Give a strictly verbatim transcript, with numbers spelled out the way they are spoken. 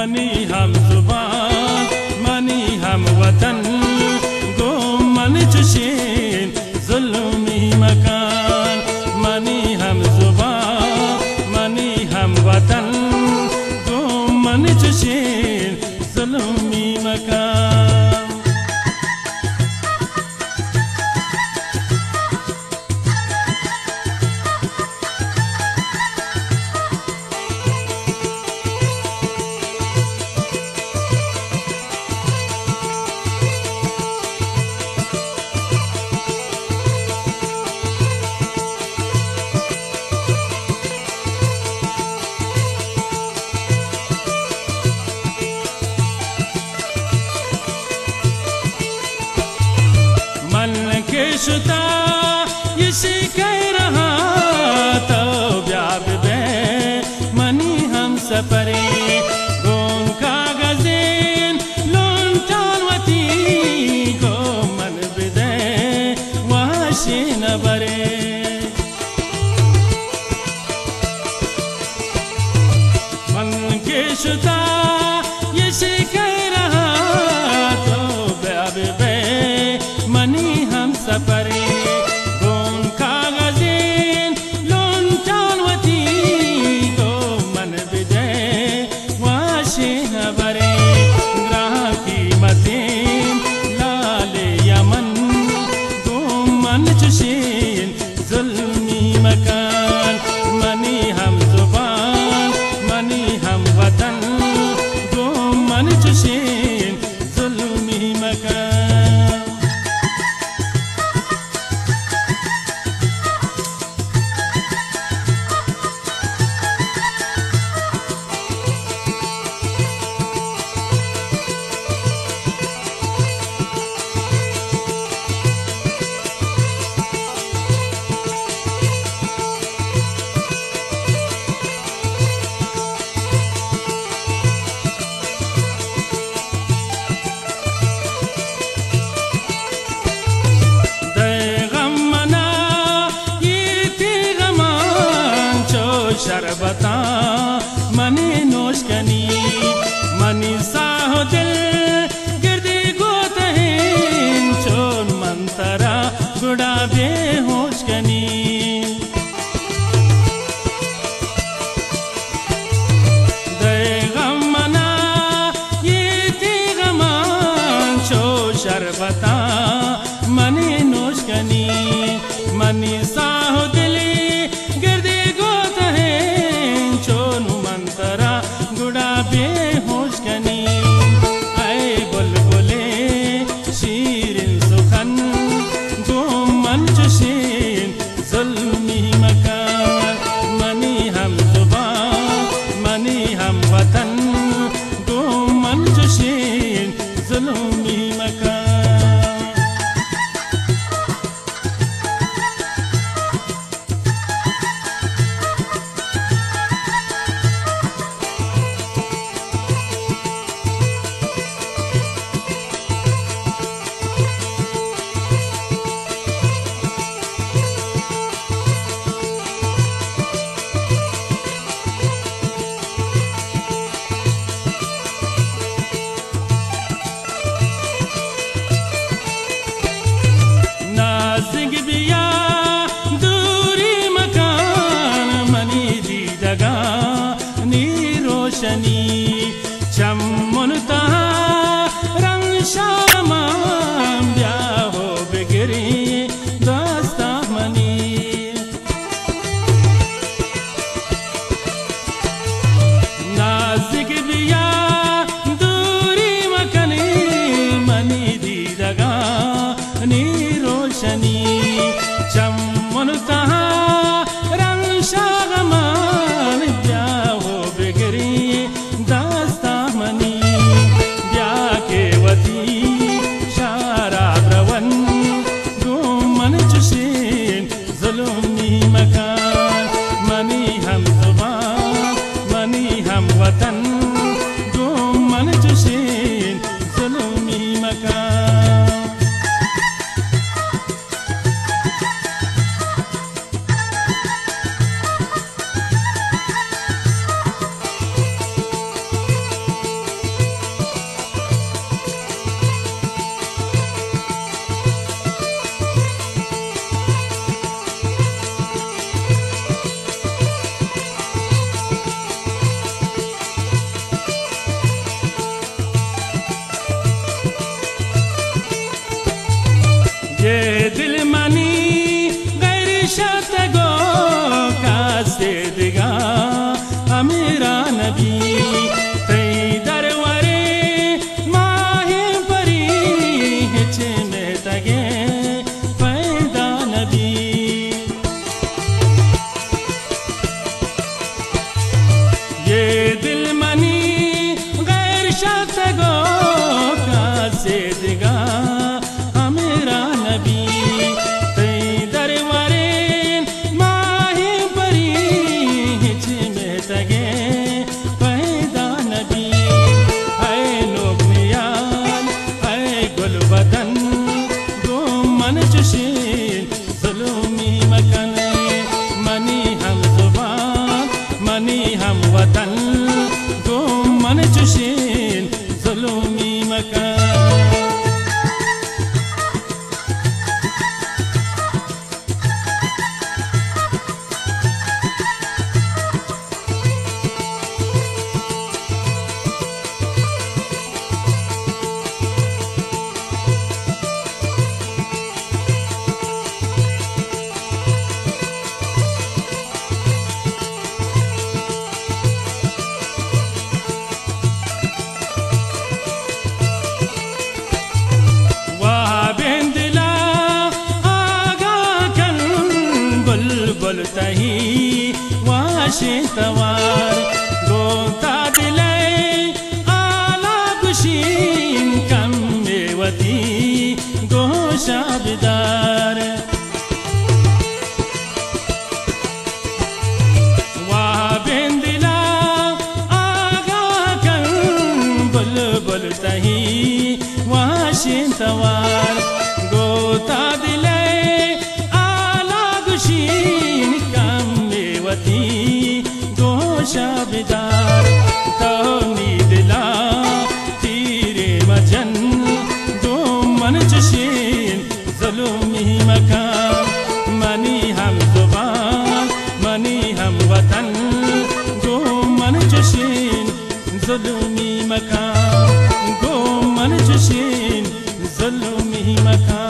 money हम जुबान money हम वतन गो मन चुशीन जुल्मी मकान मनी हम जुबान मनी हम वतन गो मन चुशीन जुल्मी मकान शुता इसी कह रहा तो ब्याब बे मनी हम सपरे गोन कागजेन लोन चालवती को मन बिदे वाशी न बरे मन के शुता इसी कह रहा तो ब्याब बे मनी हम सपरे गोन कागजेन लोन चालवती को मन बिदे वाशी न बरे ग्राहकी मतीन लाले यमन गो मन चुशीन जुल्मी मकान मनी हम जुबान मनी हम वतन गो मन चुशीन जुल्मी मकान शरबता मनी नोशकनी मनी साहो दिल गिरदी गोतहीन चोन मंतरा गुड़ा बेहोशकनी दे गम मना ये थी गमान चो शरबता मनी नोशकनी मनी साहो दिल बेहोशकनी आए बुलबुले शीरिन सुखन गो मन चुशीन जुल्मी मकान मनी हम जुबान मनी हम वतन गो मन चुशीन जुल्मी मकान दूरी मकान मनी दी दगा नी रोशनी चमनता रंग शामा ब्याहो बिगरी दास्ता मनी नाजिक बिया दूरी मकनी मनी दी दगा नी रोशनी चमनता रंग शागमान ब्याहो बिगरी दास्ता मनी ब्या के वती हमेरा नबी तै दरबारेन माही परी हिच में तगे पैदा नबी ऐ लोगनियान ऐ गुलबदन गो मन चुशीन जुलूमी मकन मनी हम जुबान मनी हम वतन गो मन चुशीन जुलूमी मकन वाशे तवार गोता दिले आला कुशीन कम मेवती गोशा बिदार वाह बेंदिला आगा कर बुल बुल तही वाशे तवार गोता दिले आला कुशीन गोशा बिदार तो नीदला तीरे मजन गो मन चुशीन जुलूमी मकान मनी हम जुबान मनी हम वतन गो मन चुशीन जुलूमी मकान गो मन चुशीन जुलूमी मकान